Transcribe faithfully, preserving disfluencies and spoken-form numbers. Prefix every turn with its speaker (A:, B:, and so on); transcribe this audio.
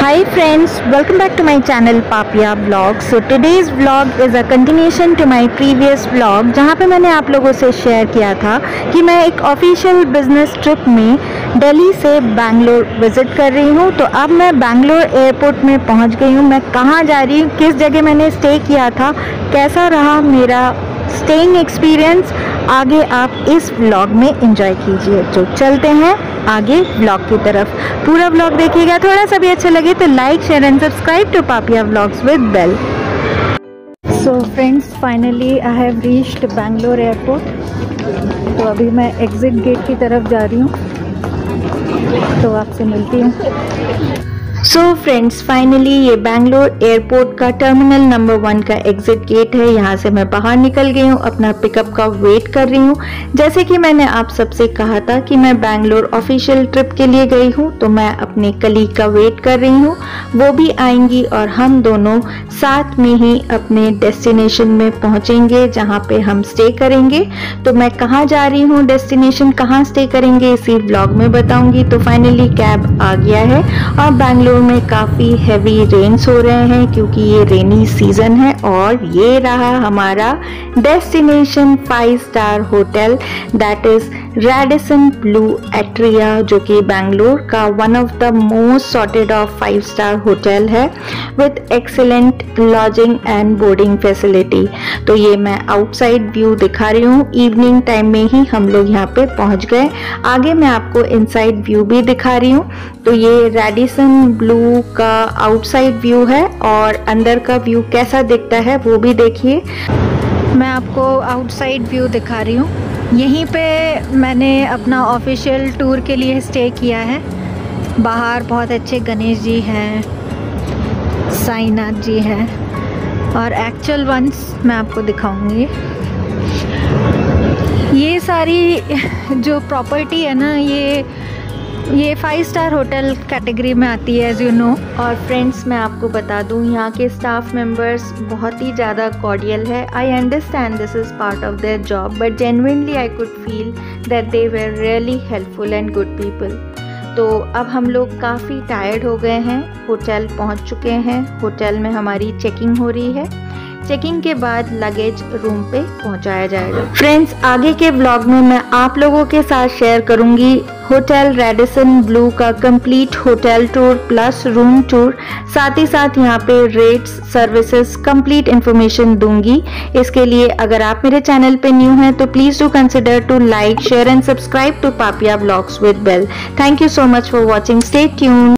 A: Hi friends, welcome back to my channel Papia Vlogs. So today's vlog is a continuation to my previous vlog जहाँ पे मैंने आप लोगों से share किया था कि मैं एक ऑफिशियल बिजनेस ट्रिप में दिल्ली से बैंगलोर विज़िट कर रही हूँ। तो अब मैं बैंगलोर एयरपोर्ट में पहुँच गई हूँ। मैं कहाँ जा रही हूँ, किस जगह मैंने स्टे किया था, कैसा रहा मेरा स्टेइंग एक्सपीरियंस, आगे आप इस व्लॉग में एंजॉय कीजिए। तो चलते हैं आगे व्लॉग की तरफ। पूरा व्लॉग देखिएगा, थोड़ा सा भी अच्छा लगे तो like share and subscribe to Papia vlogs with bell. So friends, finally I have reached Bangalore airport. तो अभी मैं एग्जिट गेट की तरफ जा रही हूँ, तो आपसे मिलती हूँ। सो फ्रेंड्स, फाइनली ये बैंगलोर एयरपोर्ट का टर्मिनल नंबर वन का एग्जिट गेट है। यहाँ से मैं बाहर निकल गई हूँ, अपना पिकअप का वेट कर रही हूँ। जैसे कि मैंने आप सबसे कहा था कि मैं बैंगलोर ऑफिशियल ट्रिप के लिए गई हूँ, तो मैं अपने कलीग का वेट कर रही हूँ। वो भी आएंगी और हम दोनों साथ में ही अपने डेस्टिनेशन में पहुँचेंगे जहाँ पे हम स्टे करेंगे। तो मैं कहाँ जा रही हूँ, डेस्टिनेशन कहाँ स्टे करेंगे, इसी व्लॉग में बताऊँगी। तो फाइनली कैब आ गया है और बैंगलोर में काफ़ी हैवी रेन्स हो रहे हैं क्योंकि ये रेनी सीजन है। और ये रहा हमारा destination five star hotel, that is Radisson Blu Atria, जो कि बैंगलोर का one of the most sorted of five star hotel है with excellent lodging and boarding facility. तो ये मैं आउटसाइड व्यू दिखा रही हूँ। इवनिंग टाइम में ही हम लोग यहाँ पे पहुँच गए। आगे मैं आपको इनसाइड व्यू भी दिखा रही हूँ। तो ये रेडिसन ब्लू का आउटसाइड व्यू है और अंदर का व्यू कैसा दिखता है वो भी देखिए। मैं आपको आउटसाइड व्यू दिखा रही हूँ। यहीं पे मैंने अपना ऑफिशियल टूर के लिए स्टे किया है। बाहर बहुत अच्छे गणेश जी हैं, साईनाथ जी हैं और एक्चुअल वंस मैं आपको दिखाऊंगी। ये सारी जो प्रॉपर्टी है ना, ये ये फाइव स्टार होटल कैटेगरी में आती है, एज यू नो। और फ्रेंड्स, मैं आपको बता दूं, यहाँ के स्टाफ मेंबर्स बहुत ही ज़्यादा कॉर्डियल है। I understand this is part of their job, but genuinely I could feel that they were really helpful and good people. तो अब हम लोग काफ़ी टायर्ड हो गए हैं, होटल पहुँच चुके हैं। होटल में हमारी चेकिंग हो रही है। चेकिंग के बाद लगेज रूम पे पहुंचाया जाएगा। फ्रेंड्स, आगे के व्लॉग में मैं आप लोगों के साथ शेयर करूंगी होटल रेडिसन ब्लू का complete hotel tour plus room tour. साथ ही साथ यहाँ पे रेट्स, सर्विसेज, कंप्लीट इन्फॉर्मेशन दूंगी। इसके लिए अगर आप मेरे चैनल पे न्यू हैं तो please do consider to like share and subscribe to Papia vlogs with bell. Thank you so much for watching. Stay tuned.